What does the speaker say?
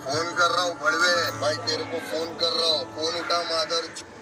Phone कर रहा हूँ बड़वे भाई, तेरे को फोन कर रहा हूँ, फोन उठा मादर।